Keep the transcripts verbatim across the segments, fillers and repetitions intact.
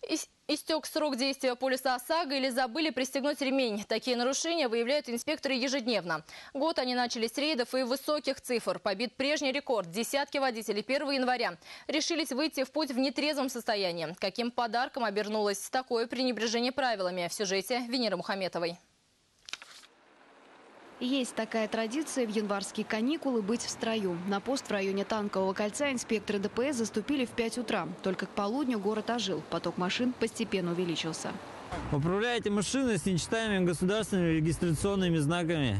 Истек срок действия полиса ОСАГО или забыли пристегнуть ремень. Такие нарушения выявляют инспекторы ежедневно. Год они начали с рейдов и высоких цифр. Побит прежний рекорд. Десятки водителей первого января решились выйти в путь в нетрезвом состоянии. Каким подарком обернулось такое пренебрежение правилами? В сюжете Венеры Мухаметовой. Есть такая традиция в январские каникулы быть в строю. На пост в районе Танкового кольца инспекторы ДПС заступили в пять утра. Только к полудню город ожил. Поток машин постепенно увеличился. Управляете машиной с нечитаемыми государственными регистрационными знаками.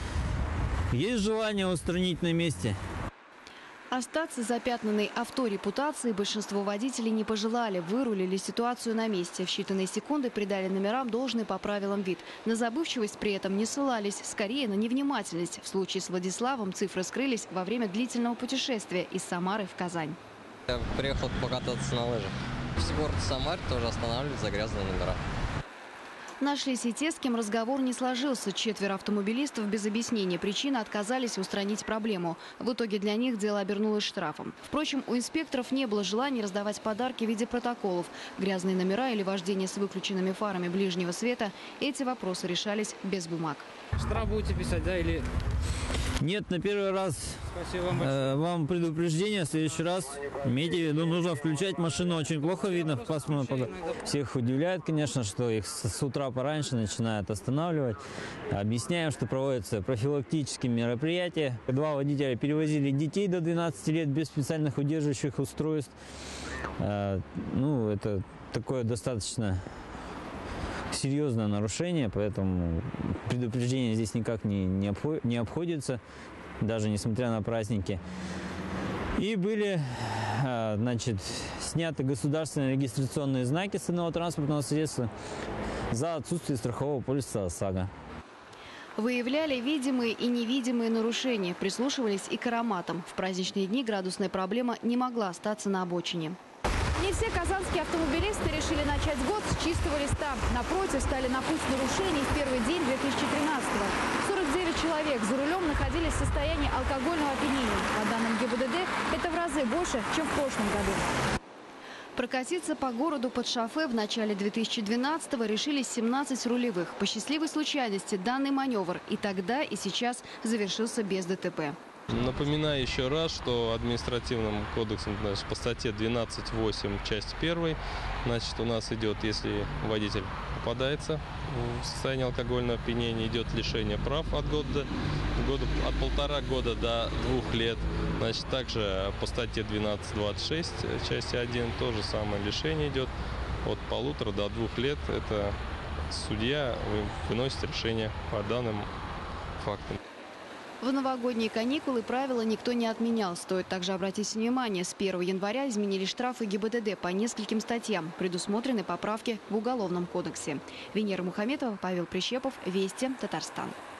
Есть желание устранить на месте? Остаться запятнанной авторепутацией большинство водителей не пожелали. Вырулили ситуацию на месте. В считанные секунды придали номерам должный по правилам вид. На забывчивость при этом не ссылались. Скорее на невнимательность. В случае с Владиславом цифры скрылись во время длительного путешествия из Самары в Казань. Я приехал покататься на лыжах. В город Самарь тоже останавливают за грязные номера. Нашлись и те, с кем разговор не сложился. Четверо автомобилистов без объяснения причины отказались устранить проблему. В итоге для них дело обернулось штрафом. Впрочем, у инспекторов не было желания раздавать подарки в виде протоколов. Грязные номера или вождение с выключенными фарами ближнего света – эти вопросы решались без бумаг. Штраф будете писать, да, или… Нет, на первый раз. Спасибо вам э, вам предупреждение. В следующий раз имейте в виду, нужно включать машину. Очень плохо видно в пасмурном погоде. Всех удивляет, конечно, что их с утра пораньше начинают останавливать. Объясняем, что проводятся профилактические мероприятия. Два водителя перевозили детей до двенадцати лет без специальных удерживающих устройств. Э, ну, это такое достаточно серьезное нарушение, поэтому предупреждение здесь никак не, не обходится, даже несмотря на праздники. И были, значит, сняты государственные регистрационные знаки с иного транспортного средства за отсутствие страхового полиса ОСАГО. Выявляли видимые и невидимые нарушения, прислушивались и к ароматам. В праздничные дни градусная проблема не могла остаться на обочине. Не все казанские автомобилисты решили начать год с чистого листа. Напротив, стали на путь нарушений в первый день две тысячи тринадцатого. сорок девять человек за рулем находились в состоянии алкогольного опьянения. По данным ГИБДД, это в разы больше, чем в прошлом году. Прокатиться по городу под шофе в начале две тысячи двенадцатого решились семнадцать рулевых. По счастливой случайности данный маневр и тогда, и сейчас завершился без ДТП. Напоминаю еще раз, что административным кодексом, значит, по статье двенадцать восемь, часть первая, значит, у нас идет, если водитель попадается в состояние алкогольного опьянения, идет лишение прав от года, года от полтора года до двух лет. Значит, также по статье двенадцать двадцать шесть, часть один, то же самое лишение идет от полутора до двух лет. Это судья выносит решение по данным фактам. В новогодние каникулы правила никто не отменял. Стоит также обратить внимание, с первого января изменили штрафы ГИБДД по нескольким статьям. Предусмотрены поправки в Уголовном кодексе. Венера Мухаметова, Павел Прищепов, Вести, Татарстан.